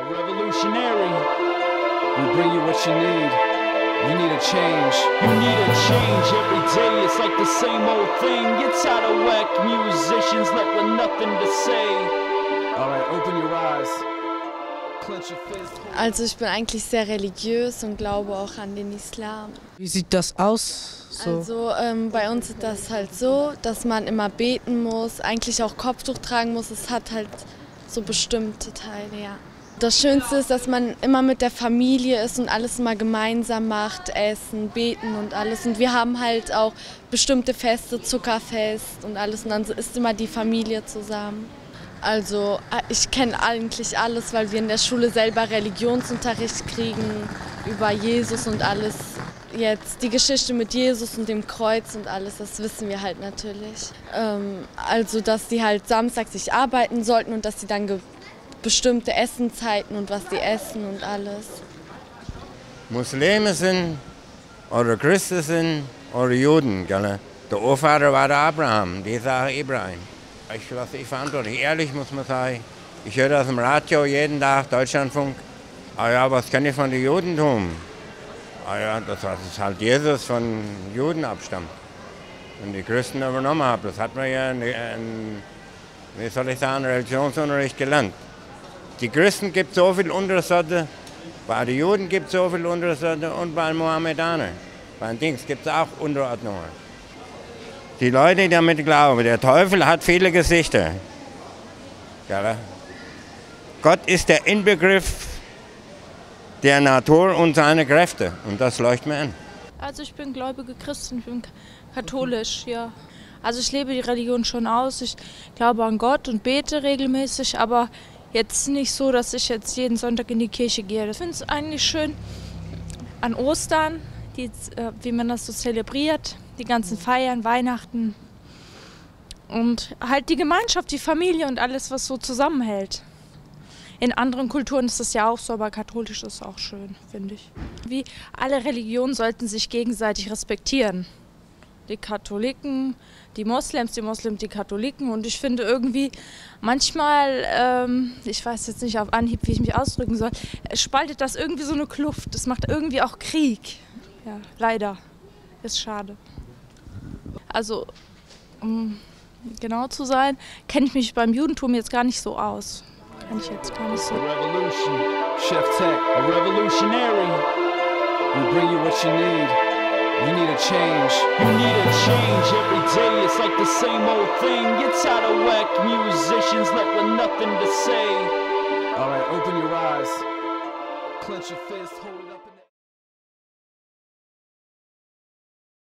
A revolutionary. We bring you what you need. You need a change. You need a change every day. It's like the same old thing. It's out of whack. Musicians left with nothing to say. Alright, open your eyes. Clench your fist. Also ich bin eigentlich sehr religiös und glaube auch an den Islam. Wie sieht das aus? So? Also bei uns ist das halt so, dass man immer beten muss, eigentlich auch Kopftuch tragen muss. Es hat halt so bestimmte Teile, ja. Das Schönste ist, dass man immer mit der Familie ist und alles immer gemeinsam macht, essen, beten und alles. Und wir haben halt auch bestimmte Feste, Zuckerfest und alles. Und dann ist immer die Familie zusammen. Also ich kenne eigentlich alles, weil wir in der Schule selber Religionsunterricht kriegen über Jesus und alles. Jetzt die Geschichte mit Jesus und dem Kreuz und alles, das wissen wir halt natürlich. Also dass die halt samstags nicht arbeiten sollten und dass sie dann bestimmte Essenzeiten und was die essen und alles. Muslime sind oder Christen sind oder Juden. Gell? Der Urvater war der Abraham, die sagen Ibrahim. Ich verantwortlich, ehrlich muss man sagen. Ich höre das im Radio jeden Tag, Deutschlandfunk. Ah ja, was kann ich von den Judentum? Ah ja, das ist halt Jesus von Juden abstammt. Und die Christen übernommen haben. Das hat man ja wie soll ich sagen, Religionsunterricht gelernt. Die Christen gibt so viel Untersorte, bei den Juden gibt es so viel Untersorte und bei den Mohammedanern. Bei den Dings gibt es auch Unterordnungen. Die Leute, die damit glauben, der Teufel hat viele Gesichter. Ja, Gott ist der Inbegriff der Natur und seiner Kräfte und das leuchtet mir an. Also ich bin gläubige Christin, ich bin katholisch, ja. Also ich lebe die Religion schon aus, ich glaube an Gott und bete regelmäßig, aber jetzt nicht so, dass ich jetzt jeden Sonntag in die Kirche gehe. Ich finde es eigentlich schön an Ostern, wie man das so zelebriert, die ganzen Feiern, Weihnachten und halt die Gemeinschaft, die Familie und alles, was so zusammenhält. In anderen Kulturen ist das ja auch so, aber katholisch ist auch schön, finde ich. Wie alle Religionen sollten sich gegenseitig respektieren. Die Katholiken, die Moslems, die Katholiken. Und ich finde irgendwie manchmal, ich weiß jetzt nicht auf Anhieb, wie ich mich ausdrücken soll, spaltet das irgendwie so eine Kluft. Das macht irgendwie auch Krieg. Ja, leider. Ist schade. Also, um genau zu sein, kenne ich mich beim Judentum jetzt gar nicht so aus. Kann ich jetzt gar nicht so. Revolution, Chef Tech, a revolutionary. We bring you what you need. You need a change. You need a change every day. It's like the same old thing. It's out of whack. Musicians left with nothing to say. All right, open your eyes. Clench your fist, hold it up.